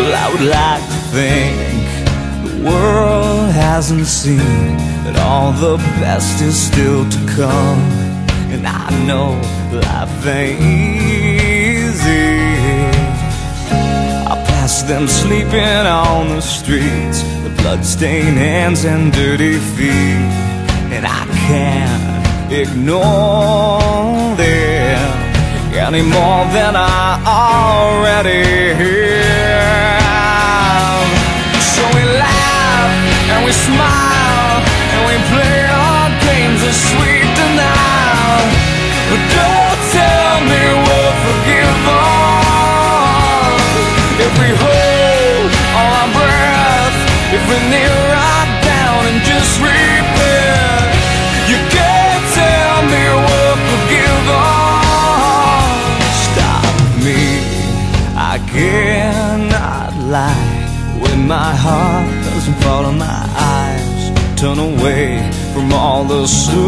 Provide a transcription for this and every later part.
I would like to think the world hasn't seen that all the best is still to come. And I know life ain't easy. I pass them sleeping on the streets, the bloodstained hands and dirty feet, and I can't ignore them any more than I already have. So we laugh and we smile and we play our games of sweet denial. But don't tell me we're forgiven if we hold all our breath, if we kneel right down and just repent. You can't tell me we're forgiven. I cannot lie when my heart doesn't follow my eyes. Turn away from all the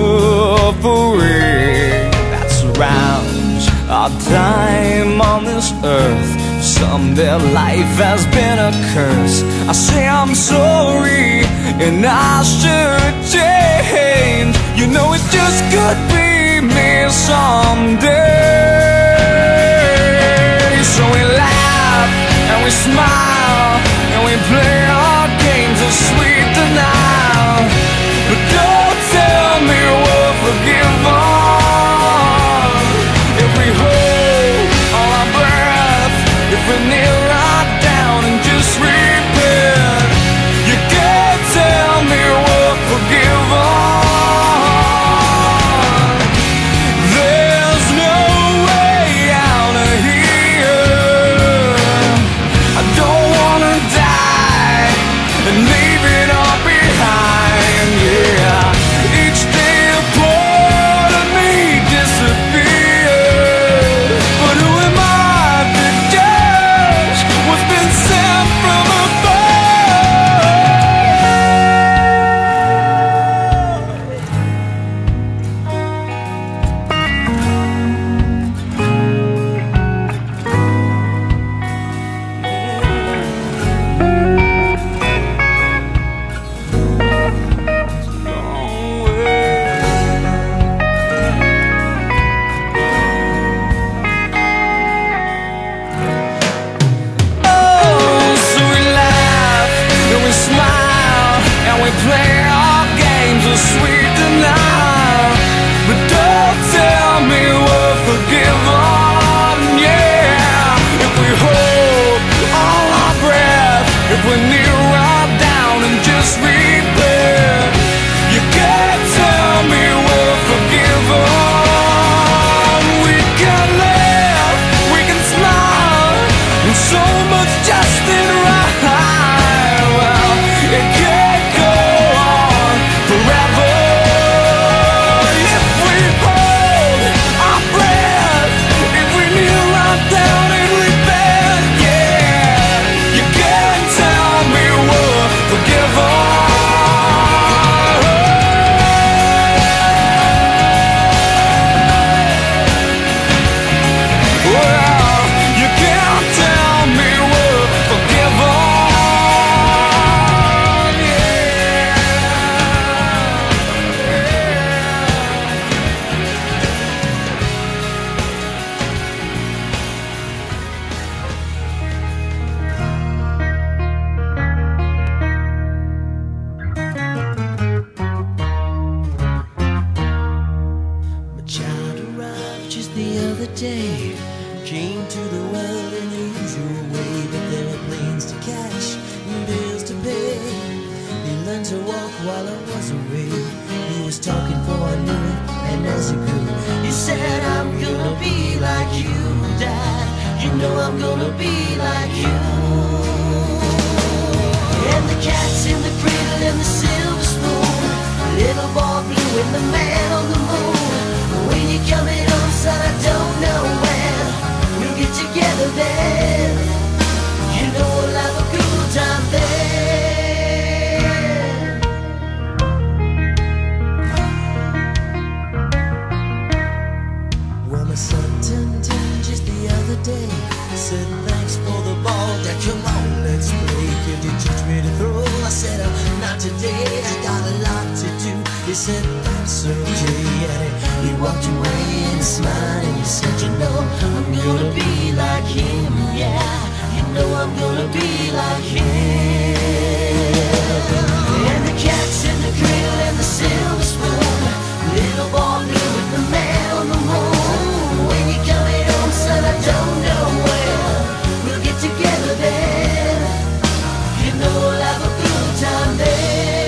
suffering that surrounds our time on this earth. Some their life has been a curse. I say I'm sorry and I should change. You know it just could be me someday. So we laugh and we smile and we play our games of sweet denial. But don't tell me we're forgiven if we hold all our breath, if we kneel right down and just repent. You can't tell me we're forgiven. There's no way out of here. I don't wanna die and leave it all behind, yeah. Each day a part of me disappears, but who am I to judge what's been sent from play our games of sweet denial. But don't tell me we're forgiven, yeah. If we hold all our breath, if we kneel right down and just repent, you can't tell me we're forgiven. We can laugh, we can smile, and so much just ain't right. Well, it can't go on forever. If we hold our breath, if we kneel right down and repent, yeah, you can't tell me we're forgiven. Well, you can't tell me we're forgiven. My child arrived just the other day, came to the world in the usual way, but there were planes to catch and bills to pay. He learned to walk while I was away. He was talking for I knew it, and as he grew, he said, I'm gonna be like you, Dad. You know I'm gonna be like you. And the cat's in the cradle and the silver spoon, little boy blue and the man on the moon. When you're coming home, son, I don't know when we'll get together then. You know we'll have a good time then. Well, my son turned 10 just the other other day. Said thanks for the ball, Dad, come on, let's play. Could you teach me to throw? I said, not today, I got a lot to do. He said, that's okay, and he walked away and smiled and he said, you know, I'm gonna be like him, yeah. You know I'm gonna be like him. And the cat's in the cradle and the silver spoon, little boy blue and the man on the moon. When you coming home, son, I don't know when we'll get together then. You know we'll have a good time then.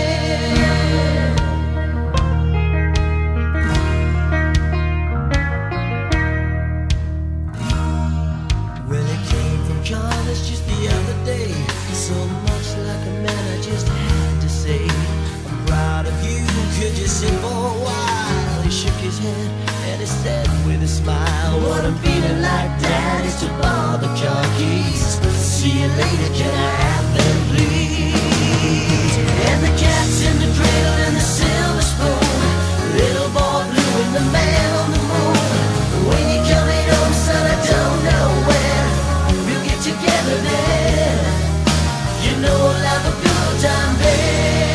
Well, it came from college just the other day. So much like a man, I just had to say, I'm proud of you, could you sit for a while? He shook his head and he said with a smile, what I'm feeling like, Dad, is to borrow the car keys. See you later, can I have them please? And the cat's in the cradle and the silver spoon, little boy blue and the man on the moon. When you coming home, son, I don't know when we'll get together then. You know we'll have a good time then.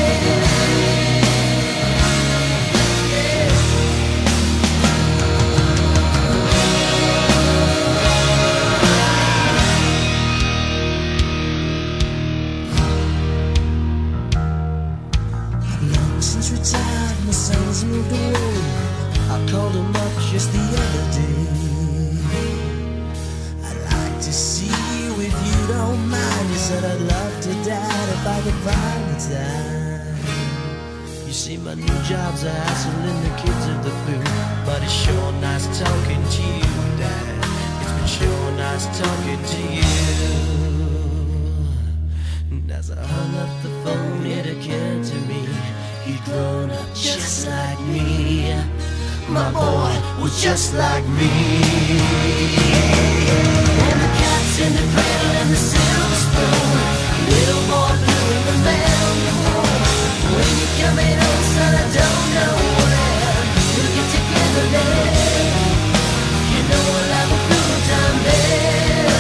Long since retired, my son's moved away. I called him up just the other day. I'd like to see you if you don't mind. He said I'd love to, Dad, if I could find the time. You see, my new job's a hassling the kids of the food, but it's sure nice talking to you, Dad. It's been sure nice talking to you. And as I hung up the phone, it occurred to me, he'd grown up just like me. My boy was just like me. And the cat's in the cradle and the silver spoon, little boy blue and the man on the moon. When you coming home, son, I don't know when we'll get together then. You know we'll have a good time then.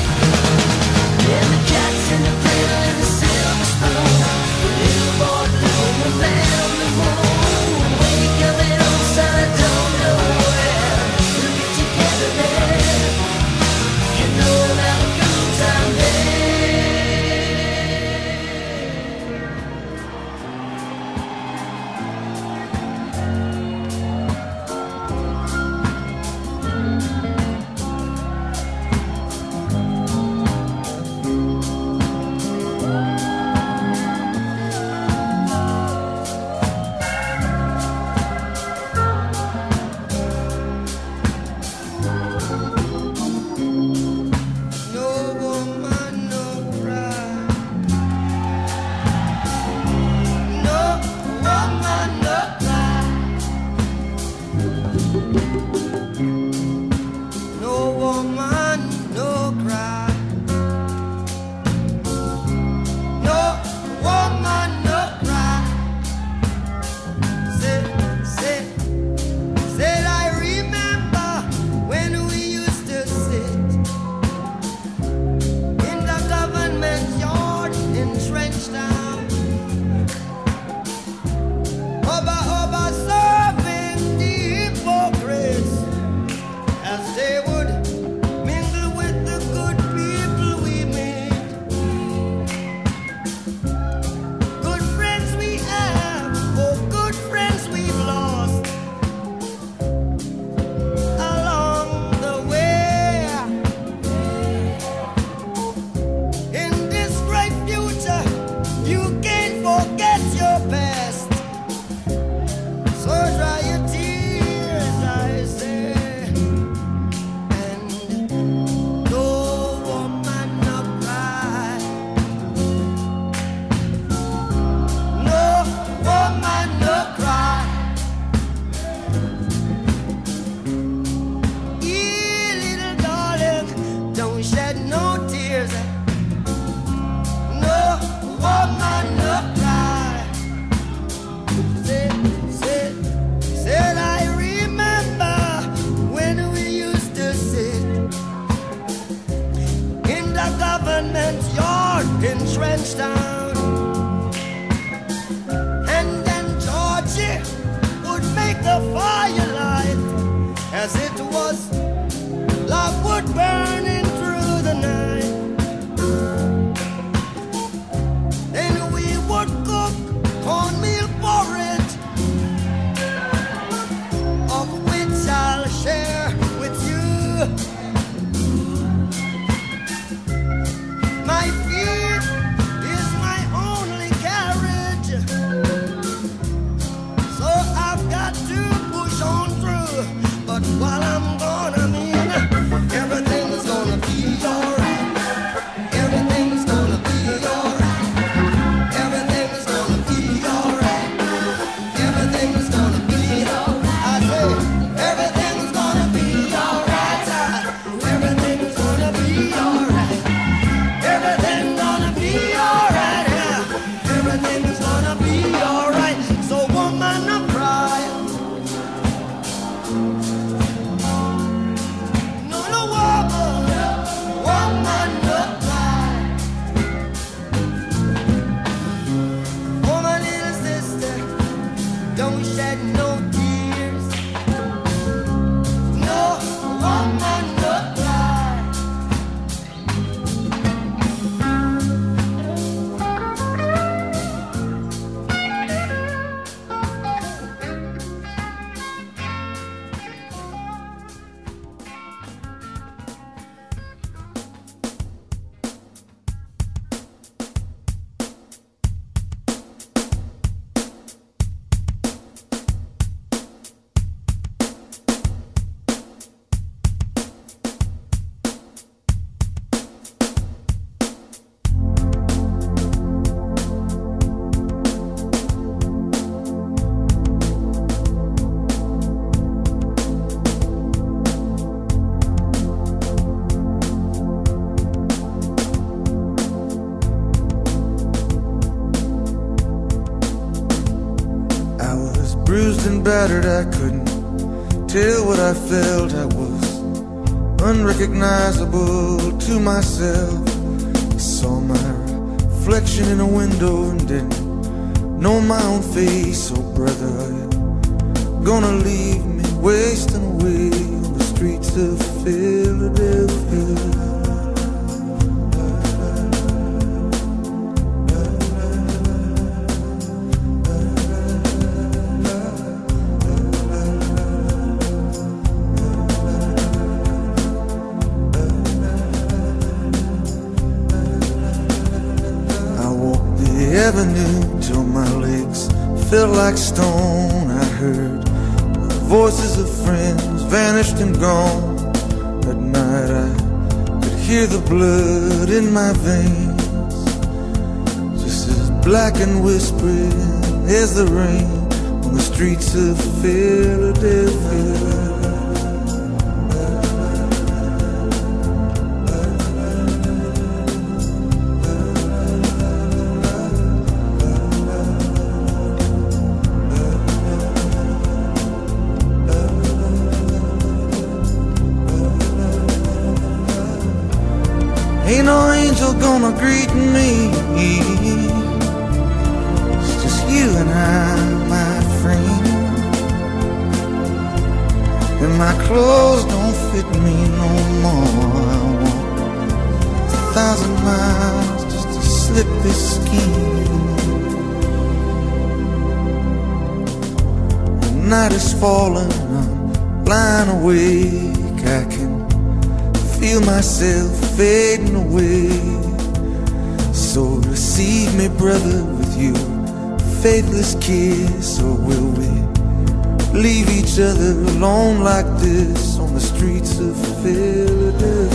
And the cat's in the cradle and the silver spoon, little boy blue and the man on the moon. When you coming home, son, I don't know when we'll get together then. You know we'll have a good time then. Said I remember when we used to sit Youngstown, and then Georgie would make the firelight as it was logwood burning through the night. Then we would cook cornmeal porridge, of which I'll share with you. My feet is my only carriage, so I've got to push on through. But while I'm gone, I mean, everything's gonna be alright. Everything's gonna be alright. Everything's gonna be alright. Everything's gonna be alright. I say, everything's gonna be alright. Everything's gonna be alright. Everything's gonna be alright. Yeah. Everything's gonna be alright. So woman, I cry. No, no, woman, no cry. Oh, my little sister, don't shed no tears. No, woman, no cry. I was bruised and battered, I couldn't tell what I felt. I was unrecognizable to myself. I saw my reflection in a window and didn't know my own face. Oh brother, are you gonna leave me wasting away on the streets of Philadelphia? Avenue till my legs felt like stone. I heard the voices of friends vanished and gone. At night I could hear the blood in my veins, just as black and whispering as the rain on the streets of Philadelphia. Ain't no angel gonna greet me. It's just you and I, my friend. And my clothes don't fit me no more. I walk 1,000 miles just to slip this skin. The night is falling, I'm lying awake. I can feel myself fading away. So receive me, brother, with your faithless kiss. Or will we leave each other alone like this on the streets of Philadelphia?